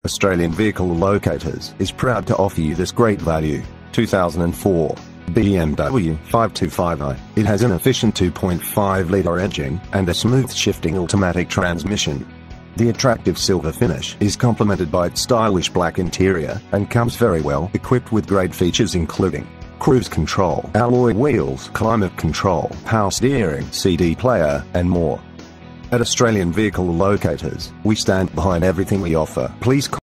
Australian Vehicle Locators is proud to offer you this great value. 2004 BMW 525i. It has an efficient 2.5-litre engine and a smooth shifting automatic transmission. The attractive silver finish is complemented by its stylish black interior and comes very well equipped with great features including cruise control, alloy wheels, climate control, power steering, CD player, and more. At Australian Vehicle Locators, we stand behind everything we offer. Please